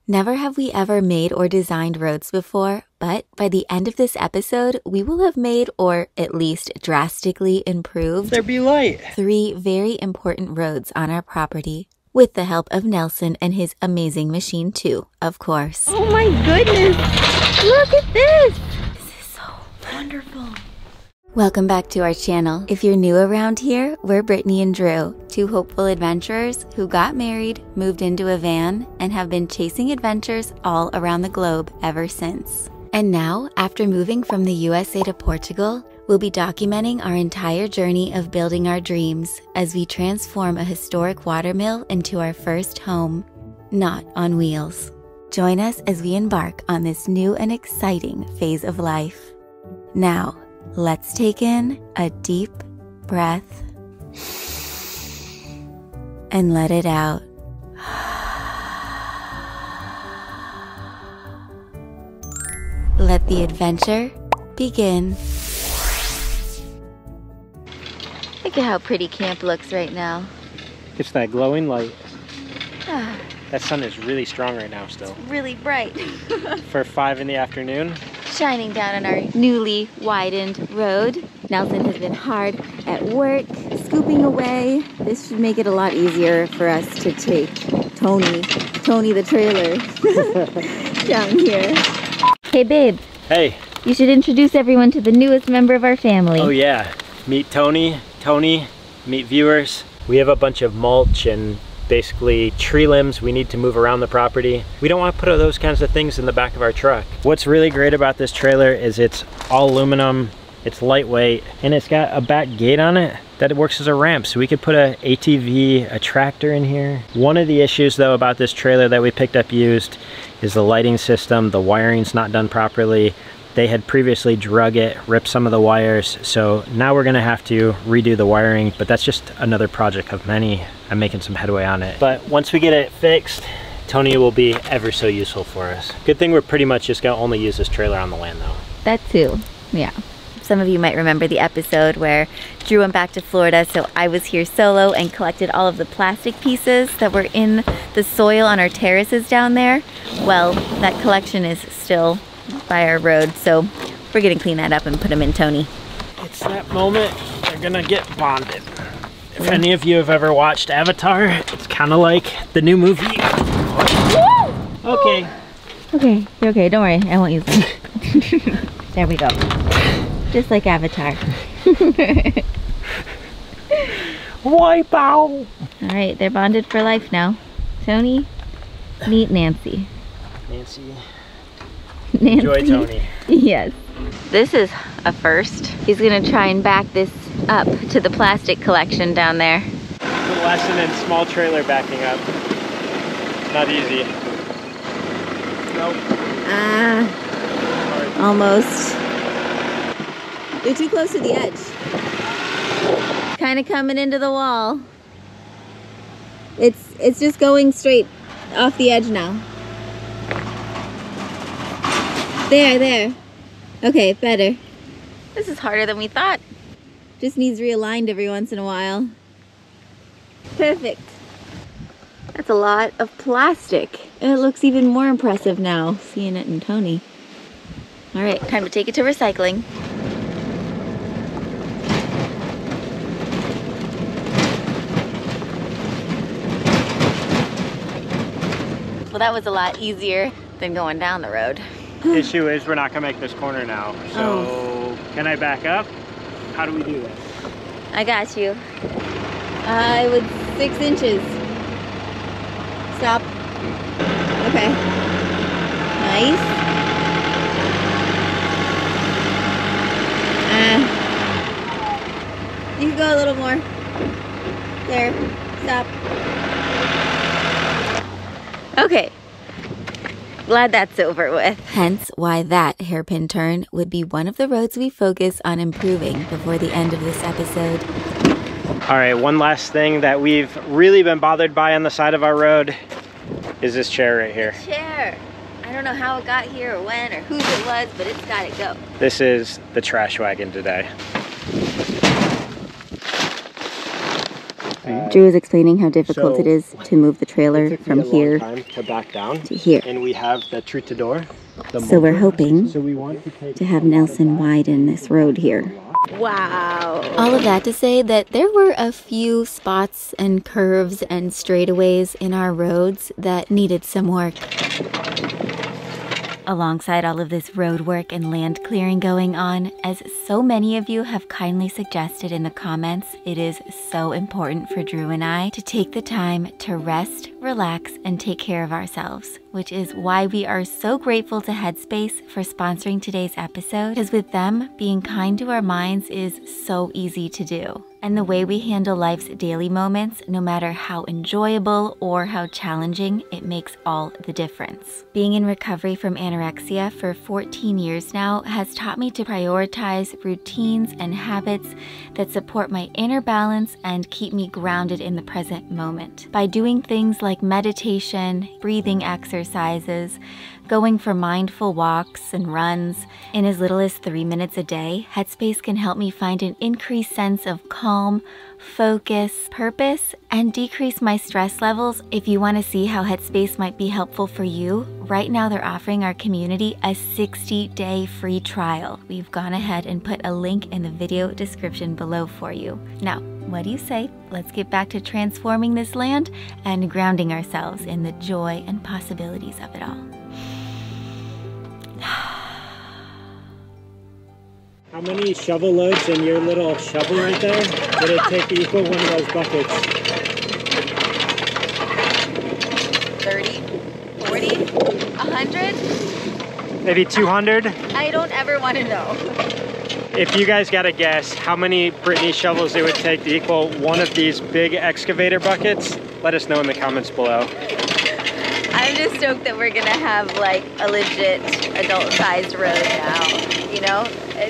Never have we ever made or designed roads before, but by the end of this episode, we will have made, or at least drastically improved, There be light. 3 very important roads on our property. With the help of Nelson and his amazing machine too, of course. Oh my goodness! Look at this! This is so wonderful. Welcome back to our channel. If you're new around here, we're Brittany and Drew, 2 hopeful adventurers who got married, moved into a van, and have been chasing adventures all around the globe ever since. And now, after moving from the USA to Portugal, we'll be documenting our entire journey of building our dreams as we transform a historic watermill into our first home, not on wheels. Join us as we embark on this new and exciting phase of life. Now, let's take in a deep breath and let it out. Let the adventure begin. Look at how pretty camp looks right now. It's that glowing light. That sun is really strong right now still. It's really bright. For 5 in the afternoon. Shining down on our newly widened road. Nelson has been hard at work, scooping away. This should make it a lot easier for us to take Tony the trailer, down here. Hey babe. Hey. You should introduce everyone to the newest member of our family. Oh yeah. Meet Tony, meet viewers. We have a bunch of mulch and basically tree limbs we need to move around the property. We don't want to put those kinds of things in the back of our truck. What's really great about this trailer is it's all aluminum, it's lightweight, and it's got a back gate on it that works as a ramp, so we could put a ATV, a tractor in here. One of the issues though about this trailer that we picked up used is the lighting system. The wiring's not done properly. They had previously drug it, ripped some of the wires, so now we're gonna have to redo the wiring, but that's just another project of many. I'm making some headway on it. But once we get it fixed, Tony will be ever so useful for us. Good thing we're pretty much just gonna only use this trailer on the land though. That too, yeah. Some of you might remember the episode where Drew went back to Florida, so I was here solo and collected all of the plastic pieces that were in the soil on our terraces down there. Well, that collection is still by our road, so we're gonna clean that up and put them in Tony. It's that moment they're gonna get bonded. If any of you have ever watched Avatar, it's kind of like the new movie. Okay. Okay, you're okay, don't worry, I won't use them. There we go. Just like Avatar. Wipe out! Alright, they're bonded for life now. Tony, meet Nancy. Nancy. Nancy. Enjoy Tony. Yes. This is a first. He's gonna try and back this up to the plastic collection down there. The lesson in small trailer backing up. Not easy. Nope. Almost. You're too close to the edge. Kind of coming into the wall. It's just going straight off the edge now. There. Okay, better. This is harder than we thought. Just needs realigned every once in a while. Perfect. That's a lot of plastic. It looks even more impressive now, seeing it in Tony. All right, time to take it to recycling. Well, that was a lot easier than going down the road. Issue is we're not gonna make this corner now. So Can I back up? How do we do this? I got you. I would 6 inches. Stop. Okay. Nice. You can go a little more. There. Stop. Okay. Glad that's over with. Hence why that hairpin turn would be one of the roads we focus on improving before the end of this episode. All right, one last thing that we've really been bothered by on the side of our road is this chair right here. Chair. I don't know how it got here or when or whose it was, but it's got to go. This is the trash wagon today. Drew is explaining how difficult So, it is to move the trailer It took from me a here long time to back down, to here. and we have the Trutador. So we're hoping So we want to take to have Nelson widen this road here. Wow. All of that to say that there were a few spots and curves and straightaways in our roads that needed some work. Alongside all of this road work and land clearing going on, as so many of you have kindly suggested in the comments, it is so important for Drew and I to take the time to rest, relax, and take care of ourselves, which is why we are so grateful to Headspace for sponsoring today's episode, because with them, being kind to our minds is so easy to do. And the way we handle life's daily moments, no matter how enjoyable or how challenging, it makes all the difference. Being in recovery from anorexia for 14 years now has taught me to prioritize routines and habits that support my inner balance and keep me grounded in the present moment. By doing things like meditation, breathing exercises, going for mindful walks and runs in as little as 3 minutes a day, Headspace can help me find an increased sense of calm, focus, purpose, and decrease my stress levels. If you want to see how Headspace might be helpful for you, right now they're offering our community a 60-day free trial. We've gone ahead and put a link in the video description below for you. Now, what do you say? Let's get back to transforming this land and grounding ourselves in the joy and possibilities of it all. How many shovel loads in your little shovel right there would it take to equal one of those buckets? 30, 40, 100? Maybe 200? I don't ever want to know. If you guys got to guess how many Brittany shovels it would take to equal one of these big excavator buckets, let us know in the comments below. I'm just stoked that we're gonna have like a legit adult-sized road now, you know?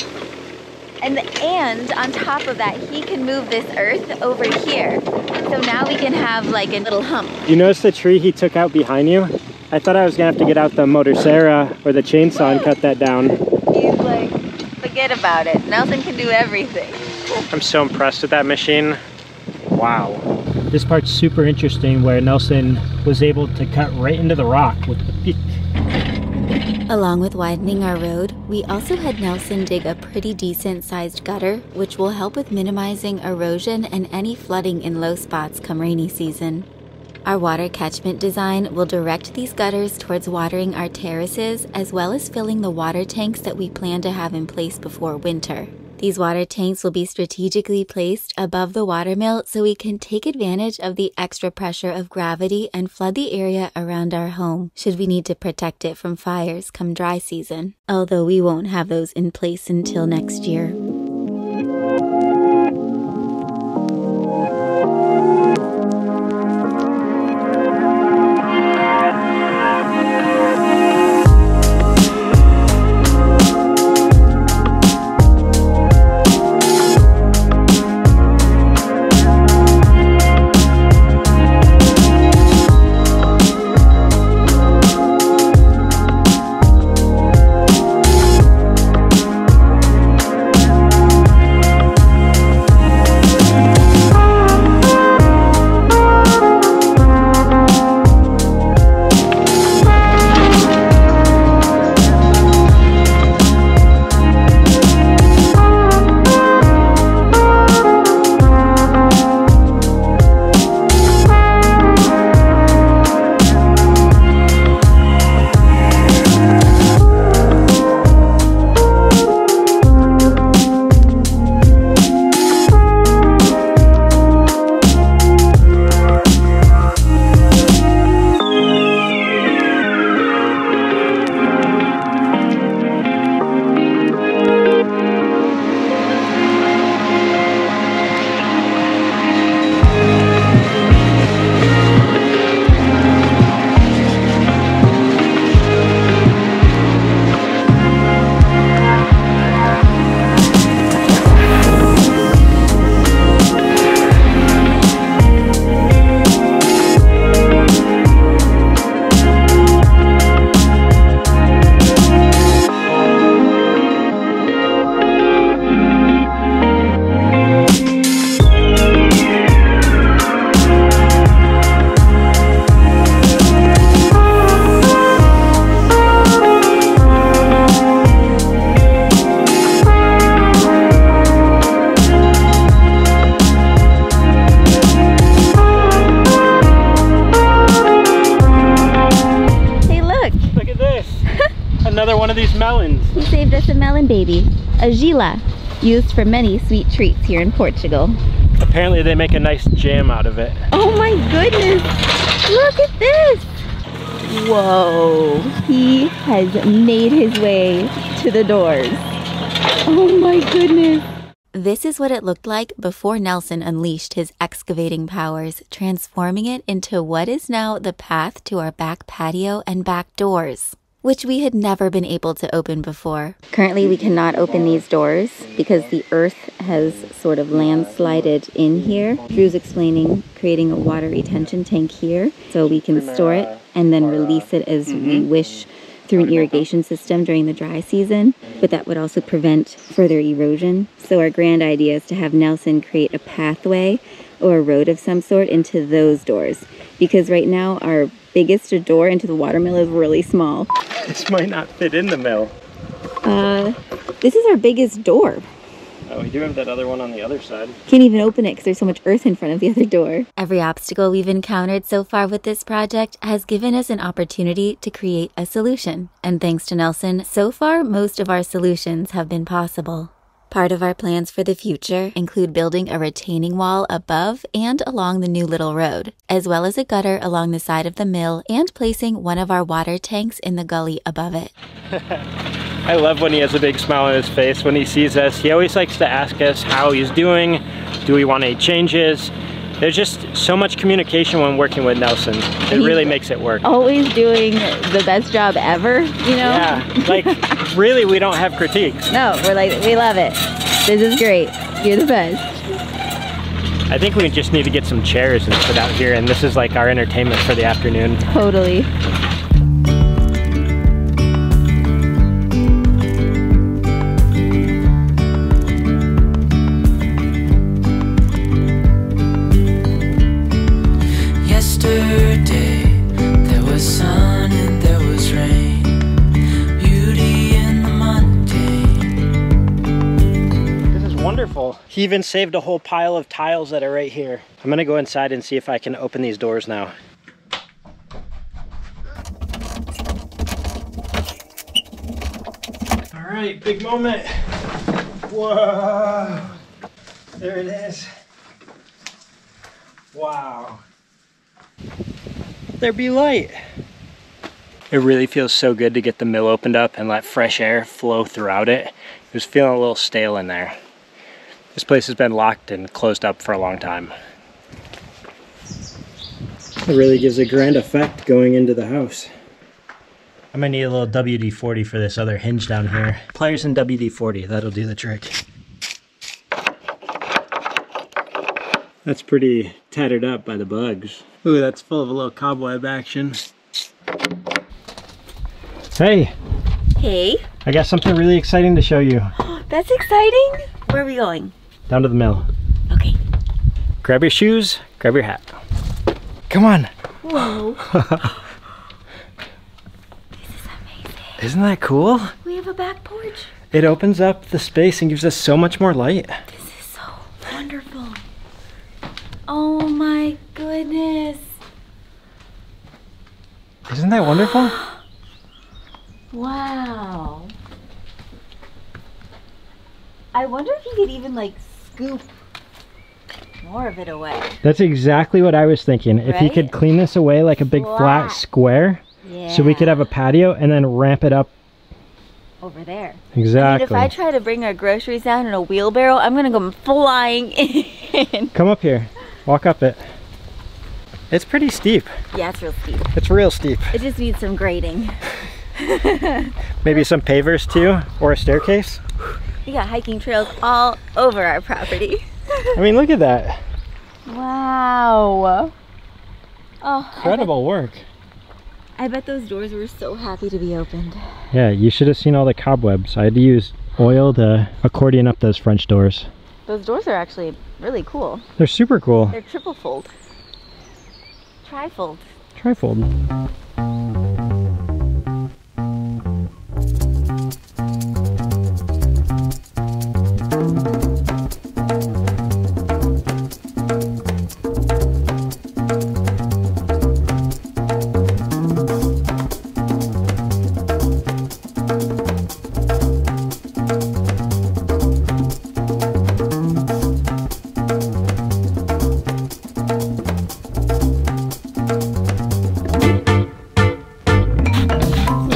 And on top of that, he can move this earth over here. So now we can have like a little hump. You notice the tree he took out behind you? I thought I was gonna have to get out the Motosserra or the chainsaw and cut that down. He's like, forget about it. Nelson can do everything. I'm so impressed with that machine. Wow. This part's super interesting where Nelson was able to cut right into the rock with the beak. Along with widening our road, we also had Nelson dig a pretty decent sized gutter, which will help with minimizing erosion and any flooding in low spots come rainy season. Our water catchment design will direct these gutters towards watering our terraces as well as filling the water tanks that we plan to have in place before winter. These water tanks will be strategically placed above the watermill so we can take advantage of the extra pressure of gravity and flood the area around our home, should we need to protect it from fires come dry season. Although we won't have those in place until next year. another one of these melons. He saved us a melon baby, a gila, used for many sweet treats here in Portugal. Apparently they make a nice jam out of it. Oh my goodness! Look at this! Whoa! He has made his way to the doors. Oh my goodness! This is what it looked like before Nelson unleashed his excavating powers, transforming it into what is now the path to our back patio and back doors, which we had never been able to open before. Currently, we cannot open these doors because the earth has sort of landslided in here. Drew's explaining creating a water retention tank here so we can store it and then release it as we wish through an irrigation system during the dry season, but that would also prevent further erosion. So our grand idea is to have Nelson create a pathway or a road of some sort into those doors, because right now our biggest door into the watermill is really small. This might not fit in the mill. This is our biggest door. Oh, we do have that other one on the other side. Can't even open it because there's so much earth in front of the other door. Every obstacle we've encountered so far with this project has given us an opportunity to create a solution. And thanks to Nelson, so far most of our solutions have been possible. Part of our plans for the future include building a retaining wall above and along the new little road, as well as a gutter along the side of the mill and placing one of our water tanks in the gully above it. I love when he has a big smile on his face when he sees us. He always likes to ask us how he's doing. Do we want any changes? There's just so much communication when working with Nelson. It really makes it work. Always doing the best job ever, you know? Yeah, like really we don't have critiques. No, we're like, we love it. This is great. You're the best. I think we just need to get some chairs and sit out here, and this is like our entertainment for the afternoon. Totally. He even saved a whole pile of tiles that are right here. I'm gonna go inside and see if I can open these doors now. All right, big moment. Whoa, there it is. Wow. There be light. It really feels so good to get the mill opened up and let fresh air flow throughout it. It was feeling a little stale in there. This place has been locked and closed up for a long time. It really gives a grand effect going into the house. I'm gonna need a little WD-40 for this other hinge down here. Pliers and WD-40, that'll do the trick. That's pretty tattered up by the bugs. Ooh, that's full of a little cobweb action. Hey! Hey! I got something really exciting to show you. That's exciting! Where are we going? Down to the mill. Okay. Grab your shoes, grab your hat. Come on. Whoa. This is amazing. Isn't that cool? We have a back porch. It opens up the space and gives us so much more light. This is so wonderful. Oh my goodness. Isn't that wonderful? Wow. I wonder if you could even like scoop more of it away. That's exactly what I was thinking. Right? If you could clean this away like a big flat square, so we could have a patio and then ramp it up over there. Exactly. I mean, if I try to bring our groceries down in a wheelbarrow, I'm gonna go flying in. Come up here, walk up it. It's pretty steep. Yeah, it's real steep. It's real steep. It just needs some grading. Maybe some pavers too, or a staircase. We got hiking trails all over our property. I mean, look at that. Wow. Oh, incredible work. I bet those doors were so happy to be opened. Yeah, you should have seen all the cobwebs. I had to use oil to accordion up those French doors. Those doors are actually really cool. They're super cool. They're triple fold. Trifold. Trifold.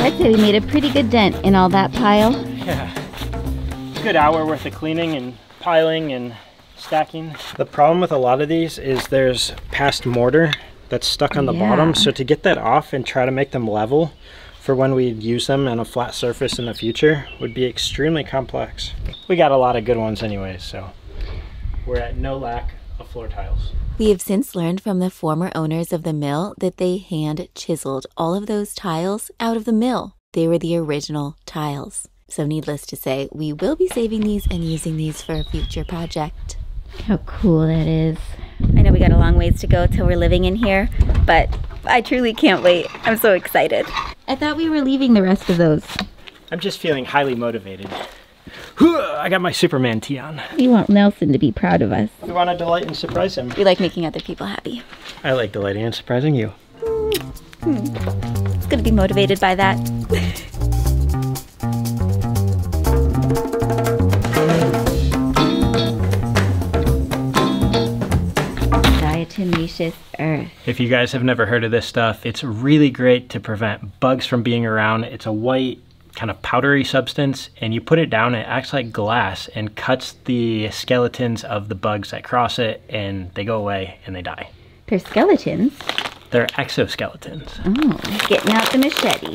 I'd say we made a pretty good dent in all that pile. Yeah. Good hour worth of cleaning and piling and stacking. The problem with a lot of these is there's past mortar that's stuck on the bottom. So to get that off and try to make them level for when we use them on a flat surface in the future would be extremely complex. We got a lot of good ones anyways, so we're at no lack of floor tiles. We have since learned from the former owners of the mill that they hand chiseled all of those tiles out of the mill. They were the original tiles. So needless to say, we will be saving these and using these for a future project. How cool that is. I know we got a long ways to go till we're living in here, but I truly can't wait. I'm so excited. I thought we were leaving the rest of those. I'm just feeling highly motivated. I got my Superman tee on. We want Nelson to be proud of us. We want to delight and surprise him. We like making other people happy. I like delighting and surprising you. It's good to be motivated by that. Diatomaceous earth. If you guys have never heard of this stuff, it's really great to prevent bugs from being around. It's a white, kind of powdery substance, and you put it down, it acts like glass and cuts the skeletons of the bugs that cross it, and they go away and they die. They're skeletons? They're exoskeletons. Oh, getting out the machete.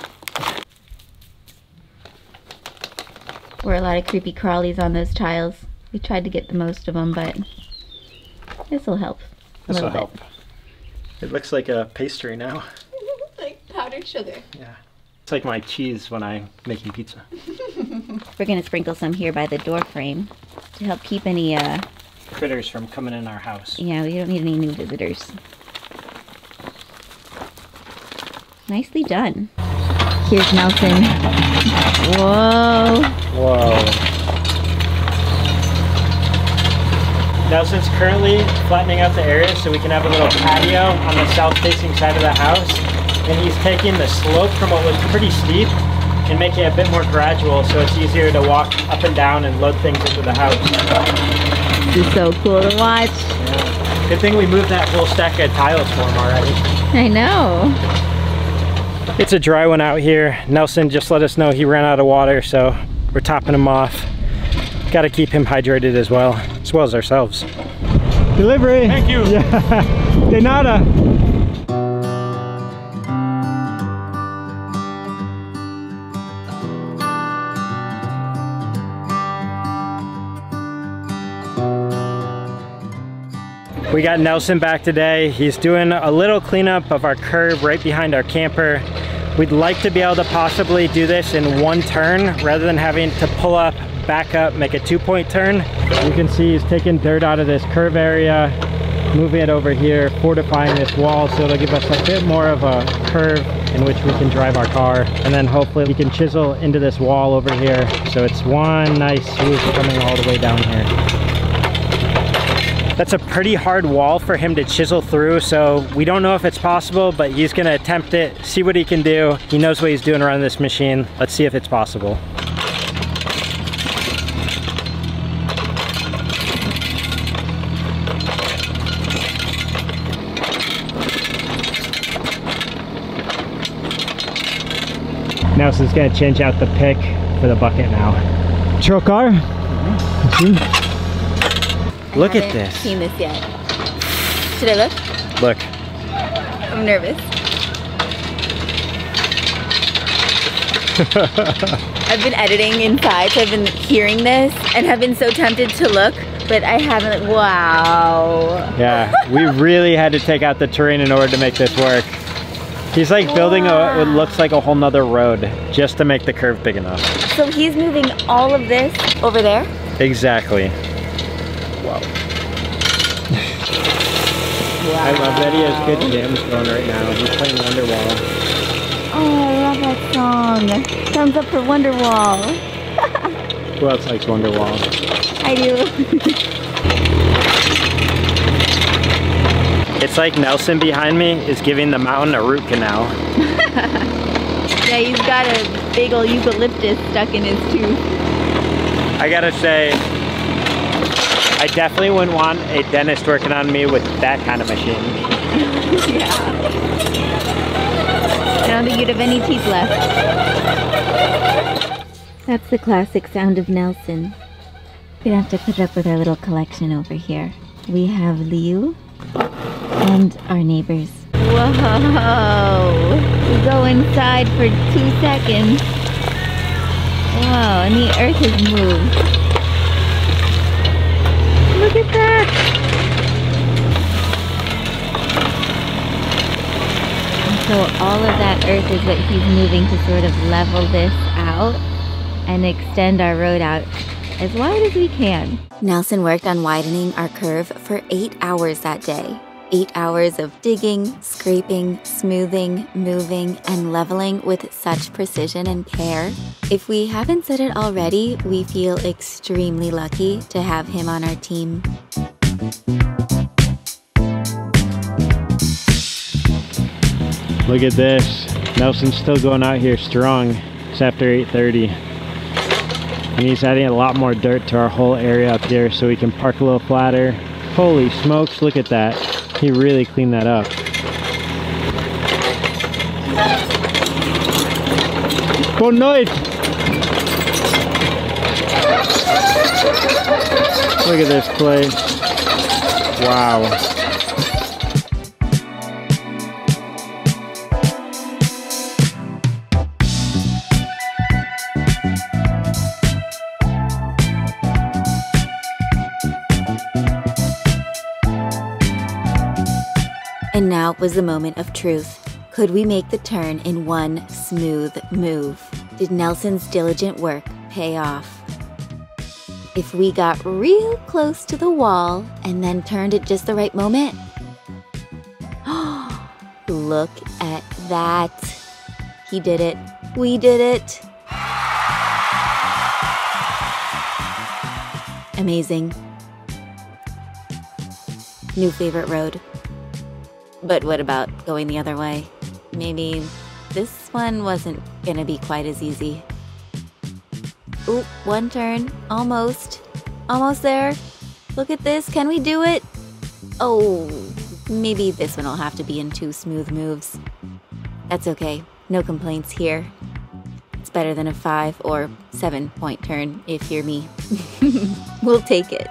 Were a lot of creepy crawlies on those tiles. We tried to get the most of them, but this will help. This will help. It looks like a pastry now. Like powdered sugar. Yeah. It's like my cheese when I'm making pizza. We're gonna sprinkle some here by the door frame to help keep any critters from coming in our house. Yeah, we don't need any new visitors. Nicely done. Here's Nelson. Whoa. Whoa. Nelson's currently flattening out the area so we can have a little patio on the south-facing side of the house. And he's taking the slope from what was pretty steep and making it a bit more gradual so it's easier to walk up and down and load things into the house. This is so cool to watch. Yeah. Good thing we moved that whole stack of tiles for him already. I know. It's a dry one out here. Nelson just let us know he ran out of water, so we're topping him off. Got to keep him hydrated as well as ourselves. Delivery! Thank you! Yeah. De nada! We got Nelson back today. He's doing a little cleanup of our curb right behind our camper. We'd like to be able to possibly do this in one turn rather than having to pull up, back up, make a 2-point turn. You can see he's taking dirt out of this curve area, moving it over here, fortifying this wall so it'll give us a bit more of a curve in which we can drive our car. And then hopefully we can chisel into this wall over here so it's one nice swoop coming all the way down here. That's a pretty hard wall for him to chisel through, so we don't know if it's possible, but he's gonna attempt it, see what he can do. He knows what he's doing around this machine. Let's see if it's possible. Nelson's gonna change out the pick for the bucket now. Trokar? Mm-hmm. Look at this. I haven't seen this yet. Should I look? Look. I'm nervous. I've been editing inside, so I've been hearing this and have been so tempted to look, but I haven't. Wow. Yeah, we really had to take out the terrain in order to make this work. He's like building what looks like a whole nother road just to make the curve big enough. So he's moving all of this over there? Exactly. Wow. I love that he has good jams going right now. He's playing Wonderwall. Oh, I love that song. Thumbs up for Wonderwall. Who else likes Wonderwall? I do. It's like Nelson behind me is giving the mountain a root canal. Yeah, he's got a big old eucalyptus stuck in his tooth. I gotta say, I definitely wouldn't want a dentist working on me with that kind of machine. Yeah. don't think you'd have any teeth left. That's the classic sound of Nelson. We'd have to put up with our little collection over here. We have Liu and our neighbors. Whoa! We go inside for 2 seconds. Wow, and the earth has moved. Look at that! And so all of that earth is what he's moving to sort of level this out and extend our road out as wide as we can. Nelson worked on widening our curve for 8 hours that day. 8 hours of digging, scraping, smoothing, moving, and leveling with such precision and care. If we haven't said it already, we feel extremely lucky to have him on our team. Look at this. Nelson's still going out here strong. It's after 8:30. And he's adding a lot more dirt to our whole area up here so we can park a little flatter. Holy smokes, look at that. He really cleaned that up. Boa noite! Look at this place. Wow. And now was the moment of truth. Could we make the turn in one smooth move? Did Nelson's diligent work pay off? If we got real close to the wall and then turned at just the right moment? Look at that. He did it. We did it. Amazing. New favorite road. But what about going the other way? Maybe this one wasn't gonna be quite as easy. Oop, one turn. Almost. Almost there. Look at this. Can we do it? Oh, maybe this one will have to be in 2 smooth moves. That's okay. No complaints here. It's better than a 5 or 7 point turn, if you're me. We'll take it.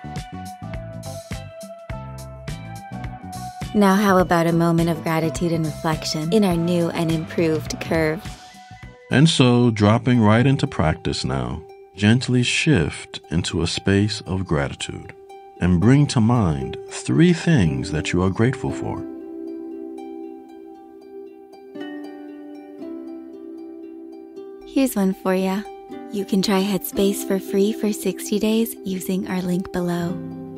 Now how about a moment of gratitude and reflection in our new and improved curve? And so, dropping right into practice now, gently shift into a space of gratitude and bring to mind 3 things that you are grateful for. Here's one for ya. You can try Headspace for free for 60 days using our link below.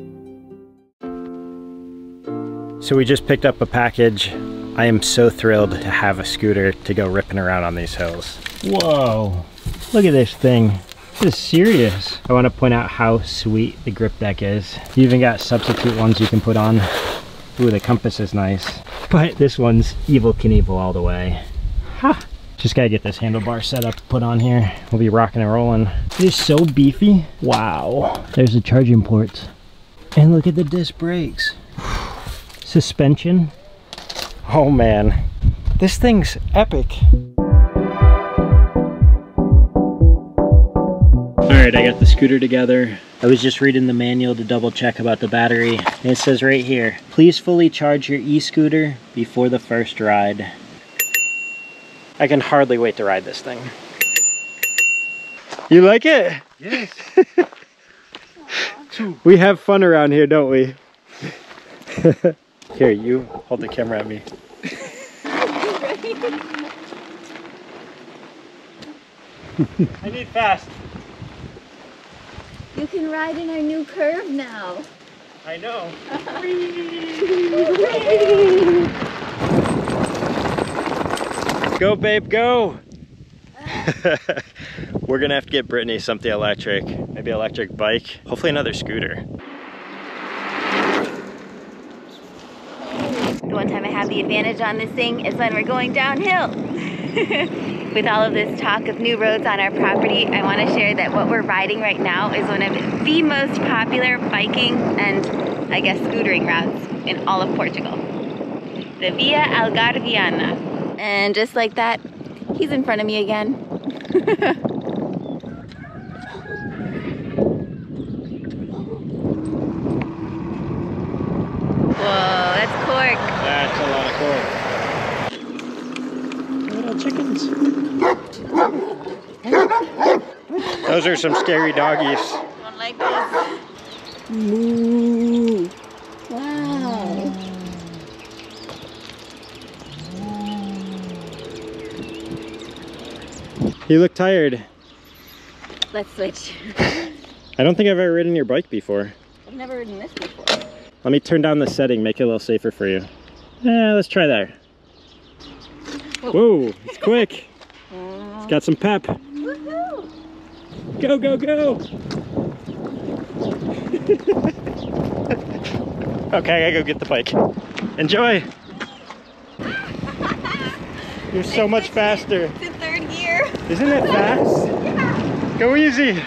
So we just picked up a package. I am so thrilled to have a scooter to go ripping around on these hills. Whoa, look at this thing. This is serious. I want to point out how sweet the grip deck is. You even got substitute ones you can put on. Ooh, the compass is nice. But this one's Evel Knievel all the way. Ha! Just gotta get this handlebar set up to put on here. We'll be rocking and rolling. It is so beefy. Wow. There's the charging ports. And look at the disc brakes. Suspension. Oh man, this thing's epic. Alright, I got the scooter together. I was just reading the manual to double check about the battery. And it says right here, please fully charge your e-scooter before the first ride. I can hardly wait to ride this thing. You like it? Yes. We have fun around here, don't we? Here, you hold the camera at me. I need fast. You can ride in our new curve now. I know. Go, babe, go. We're gonna have to get Brittany something electric. Maybe an electric bike. Hopefully another scooter. The one time I have the advantage on this thing is when we're going downhill. With all of this talk of new roads on our property, I want to share that what we're riding right now is one of the most popular biking and, I guess, scootering routes in all of Portugal. The Via Algarviana. And just like that, he's in front of me again. Whoa, that's cork. That's a lot of cork. Little chickens. Those are some scary doggies. Don't like this. Moo. Wow. You look tired. Let's switch. I don't think I've ever ridden your bike before. I've never ridden this before. Let me turn down the setting, make it a little safer for you. Yeah, let's try that. Whoa, it's quick. It's got some pep. Woohoo! Go, go, go. Okay, I gotta go get the bike. Enjoy. You're so much faster. It's in third gear. Isn't it fast? Yeah. Go easy.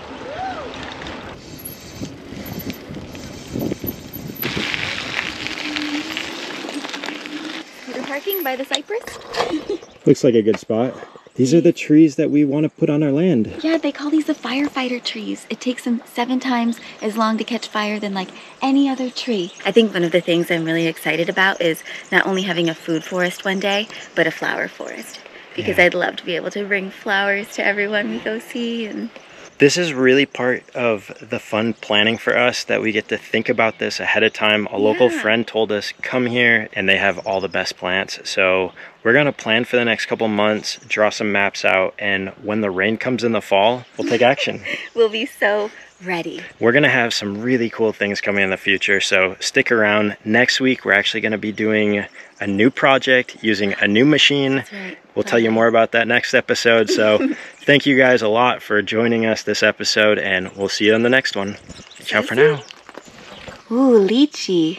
We're parking by the cypress. Looks like a good spot. These are the trees that we want to put on our land. Yeah, they call these the firefighter trees. It takes them 7 times as long to catch fire than like any other tree. I think one of the things I'm really excited about is not only having a food forest one day, but a flower forest. Because I'd love to be able to bring flowers to everyone we go see. And This is really part of the fun planning for us, that we get to think about this ahead of time. A local friend told us, come here, and they have all the best plants. So we're gonna plan for the next couple months, draw some maps out, and when the rain comes in the fall, we'll take action. we'll be so ready. We're gonna have some really cool things coming in the future, so stick around. Next week, we're actually gonna be doing a new project using a new machine. That's right. We'll tell you more about that next episode. So thank you guys a lot for joining us this episode, and we'll see you on the next one. Ciao for now. Ooh, lychee.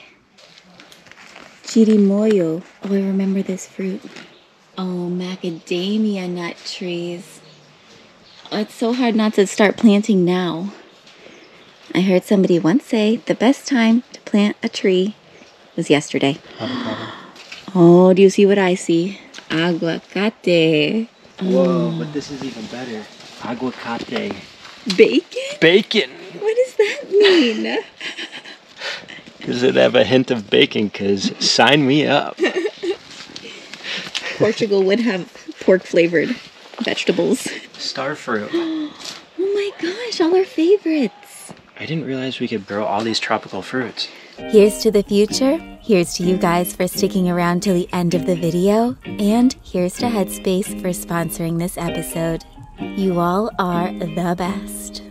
Chirimoyo. Oh, I remember this fruit. Oh, macadamia nut trees. Oh, it's so hard not to start planting now. I heard somebody once say the best time to plant a tree was yesterday. Oh, do you see what I see? Aguacate. Whoa, but this is even better. Aguacate. Bacon? Bacon. What does that mean? Does it have a hint of bacon? Because sign me up. Portugal would have pork flavored vegetables. Starfruit. Oh my gosh, all our favorites. I didn't realize we could grow all these tropical fruits. Here's to the future. Here's to you guys for sticking around till the end of the video. And here's to Headspace for sponsoring this episode. You all are the best.